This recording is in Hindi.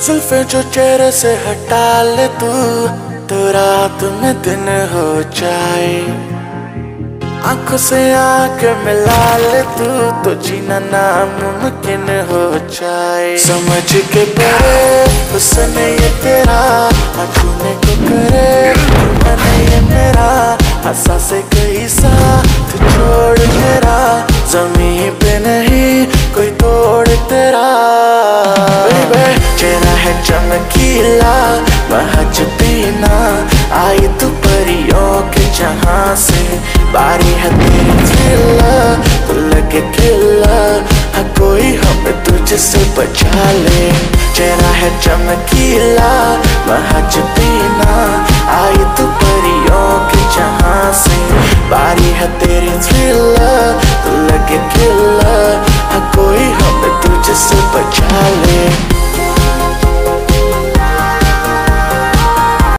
जुल्फे जो चेहरे से हटा ले तू, तो रात में दिन हो जाए। आंखों से आंख मिला ले तू, तो जीना नामुमकिन हो जाए। समझ के परे हुस्न ये तेरा, छूने को करे मन ये मेरा। हंसा से कहीं साथ छोड़ मेरा, जमीन पे नहीं कोई तोड़ तेरा। चेहरा है चमकीला महज पीना, आई तू परियों के जहां से। बारी है तेरी थ्रिलर, तू लगे किलर, हाँ कोई हमें तुझसे बचा ले। चेहरा है चमकीला महज पीना, आई तू परियों के जहां से। बारी है तेरी थ्रिलर, तू लगे किलर, हाँ कोई हमें तुझसे बचा ले।